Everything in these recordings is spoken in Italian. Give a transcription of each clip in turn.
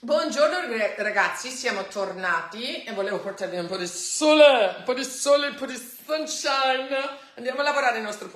Buongiorno ragazzi, siamo tornati e volevo portarvi un po' di sole, un po' di sole, un po' di sunshine. Andiamo a lavorare il nostro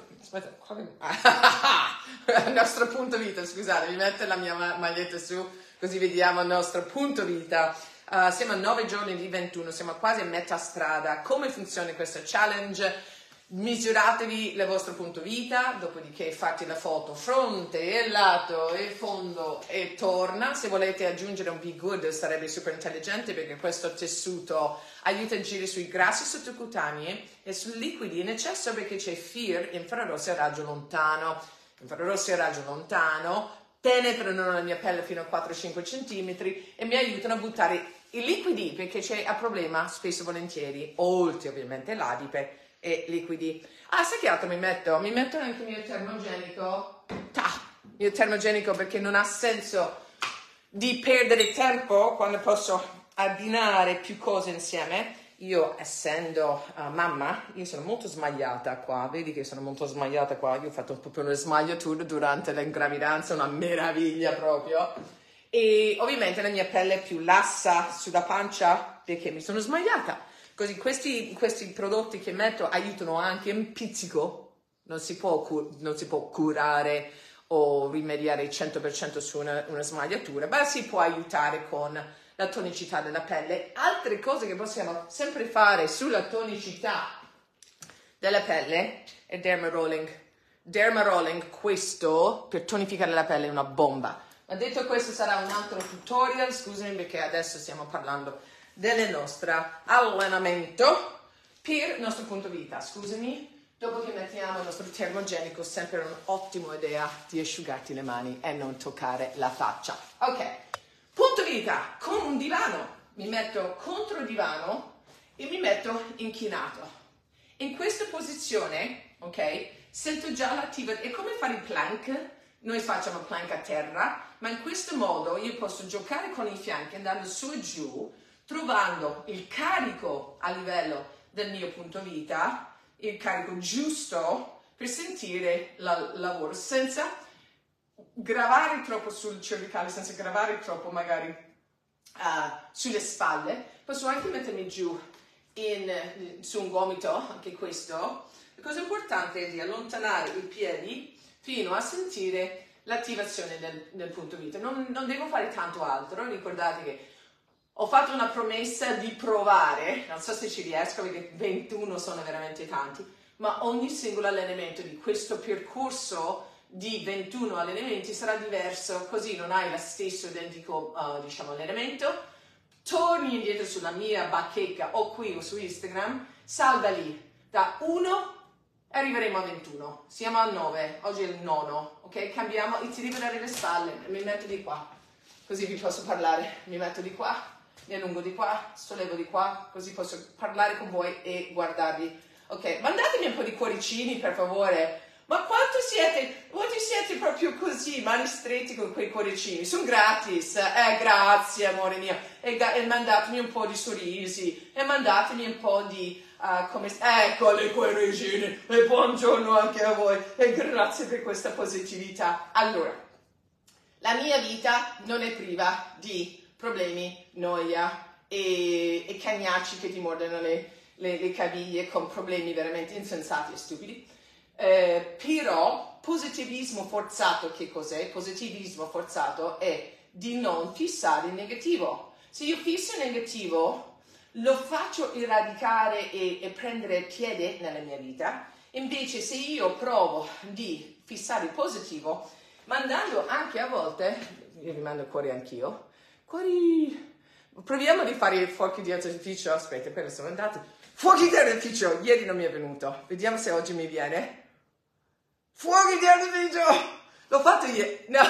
il nostro punto vita, scusate, mi metto la mia maglietta su così vediamo il nostro punto vita. Siamo a 9 giorni di 21, siamo quasi a metà strada. Come funziona questo challenge? Misuratevi il vostro punto vita, dopodiché fate la foto fronte e lato e fondo e torna. Se volete aggiungere un Be Good sarebbe super intelligente perché questo tessuto aiuta a agire sui grassi sottocutanei e sui liquidi in eccesso perché c'è FEAR, infrarossi a raggio lontano. Infrarossi a raggio lontano penetrano nella mia pelle fino a 4-5 cm e mi aiutano a buttare i liquidi perché c'è il problema spesso e volentieri, oltre ovviamente l'adipe e liquidi. Sai che altro mi metto? Mi metto anche il mio termogenico. Mio termogenico perché non ha senso di perdere tempo quando posso abbinare più cose insieme. Io essendo mamma, io sono molto smagliata qua, vedi che sono molto smagliata qua, io ho fatto proprio una smagliatura durante la gravidanza, una meraviglia proprio. E ovviamente la mia pelle è più lassa sulla pancia perché mi sono smagliata. Così questi prodotti che metto aiutano anche un pizzico, non si può curare o rimediare 100% su una smagliatura, ma si può aiutare con la tonicità della pelle. Altre cose che possiamo sempre fare sulla tonicità della pelle è derma rolling. Derma rolling, questo per tonificare la pelle è una bomba. Ma detto questo sarà un altro tutorial, scusami perché adesso stiamo parlando del nostro allenamento per il nostro punto vita, scusami, dopo che mettiamo il nostro termogenico sempre un'ottima idea di asciugarti le mani e non toccare la faccia. Ok, punto vita, con un divano, mi metto contro il divano e mi metto inchinato. In questa posizione, ok, sento già l'attiva, è come fare il plank, noi facciamo plank a terra, ma in questo modo io posso giocare con i fianchi andando su e giù, trovando il carico a livello del mio punto vita, il carico giusto per sentire il lavoro, senza gravare troppo sul cervicale, senza gravare troppo magari sulle spalle. Posso anche mettermi giù su un gomito, anche questo. La cosa importante è di allontanare i piedi fino a sentire l'attivazione del punto vita. Non devo fare tanto altro, ricordate che ho fatto una promessa di provare, non so se ci riesco perché 21 sono veramente tanti, ma ogni singolo allenamento di questo percorso di 21 allenamenti sarà diverso, così non hai lo stesso identico allenamento. Torni indietro sulla mia bacheca o qui o su Instagram, salva lì, da 1 arriveremo a 21, siamo a 9, oggi è il nono, ok? Cambiamo e ti liberare le spalle, mi metto di qua, così vi posso parlare, mi metto di qua. Mi allungo di qua, sollevo di qua, così posso parlare con voi e guardarvi. Ok, mandatemi un po' di cuoricini per favore. Ma quanti siete proprio così, mani stretti con quei cuoricini? Sono gratis. Grazie amore mio. E mandatemi un po' di sorrisi. E mandatemi un po' di... ecco le cuoricini. E buongiorno anche a voi. E grazie per questa positività. Allora, la mia vita non è priva di problemi, noia e cagnacci che ti mordono le caviglie con problemi veramente insensati e stupidi. Però positivismo forzato, che cos'è? Positivismo forzato è di non fissare il negativo. Se io fisso il negativo, lo faccio eradicare e prendere piede nella mia vita. Invece se io provo di fissare il positivo, mandando anche a volte, io vi mando cuori anch'io, cuori, proviamo di fare i fuochi di artificio, aspetta, per sono andati, fuochi di artificio, ieri non mi è venuto, vediamo se oggi mi viene, fuochi di artificio, l'ho fatto ieri, no,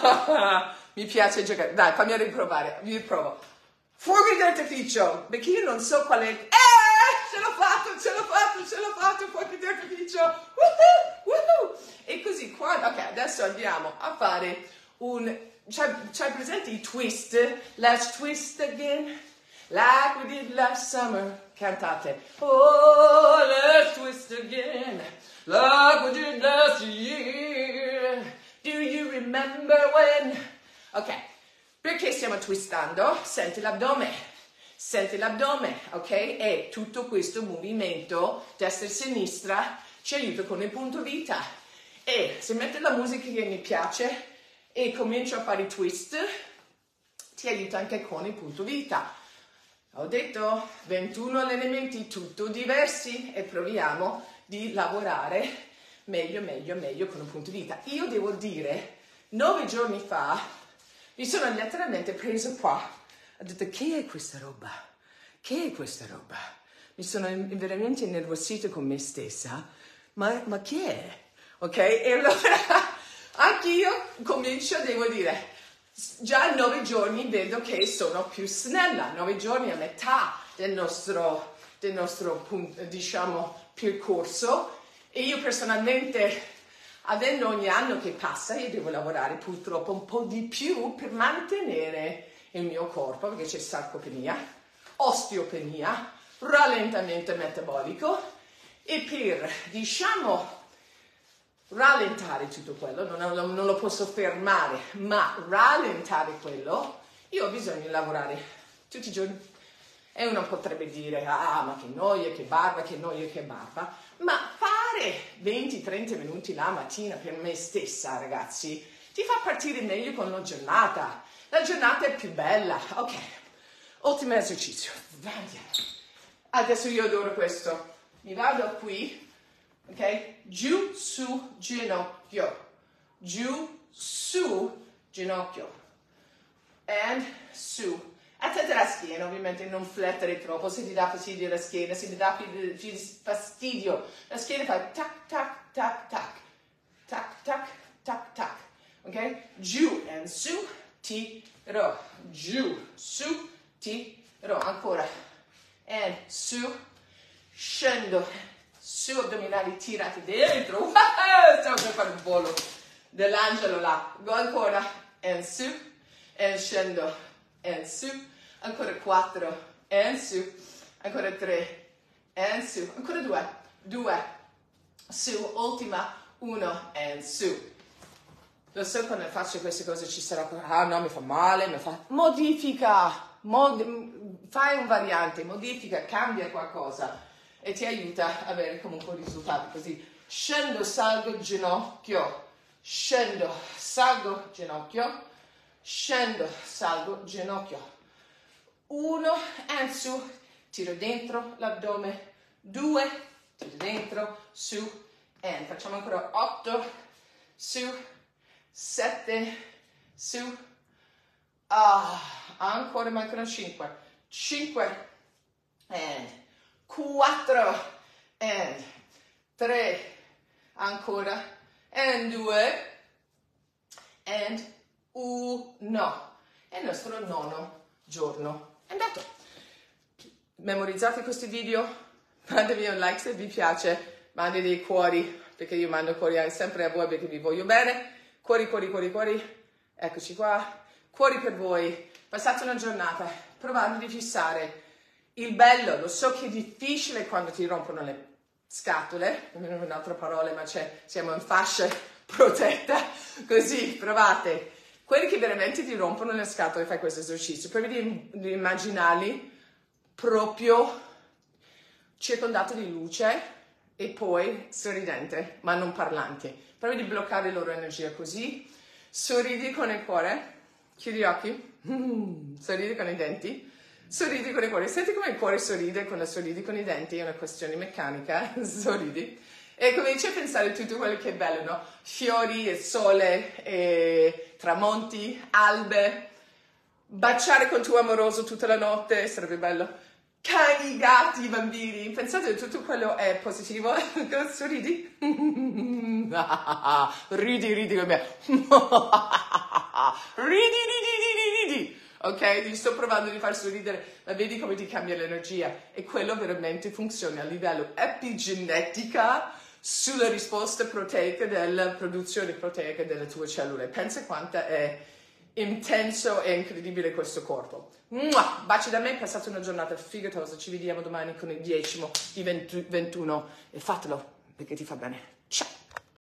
mi piace giocare, dai, fammi riprovare, vi provo, fuochi di artificio, perché io non so qual è, ce l'ho fatto, fuochi di artificio, woohoo. E così qua, ok, adesso andiamo a fare c'hai presente i twist? Let's twist again, like we did last summer. Cantate. Oh, let's twist again, like we did last year. Do you remember when? Ok, Perché stiamo twistando? Senti l'addome, ok? E tutto questo movimento destra e sinistra ci aiuta con il punto vita. E se metti la musica che mi piace e comincio a fare i twist, ti aiuta anche con il punto vita. Ho detto 21 allenamenti, tutto diversi, e proviamo di lavorare meglio con il punto vita. Io devo dire, 9 giorni fa mi sono letteralmente presa qua, ho detto che è questa roba? Che è questa roba? Mi sono veramente innervosita con me stessa, ma che è? Ok? E allora anch'io comincio, devo dire, già in 9 giorni vedo che sono più snella, 9 giorni a metà del nostro diciamo, percorso, e io personalmente, avendo ogni anno che passa, io devo lavorare purtroppo un po' di più per mantenere il mio corpo, perché c'è sarcopenia, osteopenia, rallentamento metabolico, e per, diciamo, rallentare tutto quello, non lo posso fermare, ma rallentare quello, io ho bisogno di lavorare tutti i giorni. E uno potrebbe dire, ma che noia, che barba, ma fare 20-30 minuti la mattina per me stessa, ragazzi, ti fa partire meglio con la giornata. La giornata è più bella. Ok, ultimo esercizio, andiamo. Adesso io adoro questo. Mi vado qui, ok? Giù, su, ginocchio. Giù, su, ginocchio. And su. Attenta la schiena, ovviamente non flettere troppo, se ti dà fastidio la schiena, se ti dà fastidio la schiena, fa tac, tac, tac, tac, tac, tac, tac, tac, ok? Giù and su, tiro, giù, su, tiro, ancora, and su, scendo, su, addominali tirati dentro, stiamo per fare il volo dell'angelo là, go ancora, and su, and scendo, and su, ancora 4, and su, ancora 3, and su, ancora 2, su, ultima, 1, and su. Lo so, quando faccio queste cose ci sarà, no, mi fa male, modifica, fai un variante, modifica, cambia qualcosa e ti aiuta a avere comunque risultati così. Scendo, salgo, ginocchio, scendo, salgo, ginocchio, scendo, salgo, ginocchio. 1, and su, tiro dentro l'addome, 2, tiro dentro, su, and. Facciamo ancora 8, su, 7, su, ancora mancano 5, and 4, and 3, ancora, and 2, and 1. È il nostro 9° giorno. È andato. Memorizzate questi video, mandavi un like se vi piace, mandi dei cuori, perché io mando cuori sempre a voi perché vi voglio bene. Cuori, eccoci qua, cuori per voi. Passate una giornata provando di fissare il bello. Lo so che è difficile quando ti rompono le scatole, non è un'altra parola, ma siamo in fascia protetta, così provate. Quelli che veramente ti rompono le scatole, fai questo esercizio, provi di immaginarli proprio circondato di luce e poi sorridente, ma non parlanti. Provi di bloccare la loro energia così, sorridi con il cuore, chiudi gli occhi, sorridi con i denti, sorridi con il cuore. Senti come il cuore sorride quando sorridi con i denti, è una questione meccanica, sorridi. E cominci a pensare a tutto quello che è bello, no? Fiori, e sole, e tramonti, albe, baciare con tuo amoroso tutta la notte, sarebbe bello. Cani, gatti, bambini, pensate che tutto quello è positivo. Sorridi? Ridi con me. Ridi. Ok? Ti sto provando di far sorridere, ma vedi come ti cambia l'energia. E quello veramente funziona a livello epigenetica sulla risposta proteica della produzione proteica delle tue cellule. Pensa quanto è intenso e incredibile questo corpo. Baci da me, passate una giornata figatosa, ci vediamo domani con il 10° di 21 e fatelo perché ti fa bene. Ciao!